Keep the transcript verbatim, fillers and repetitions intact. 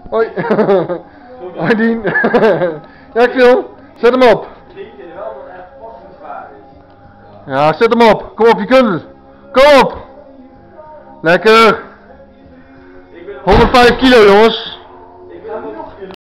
Hoi. Hoi Dien. Ja, ik film. Zet hem op. Ik vind wel dat het echt fucking zwaar is. Ja, zet hem op. Kom op, je kunt het. Kom op. Lekker. honderdvijf kilo jongens.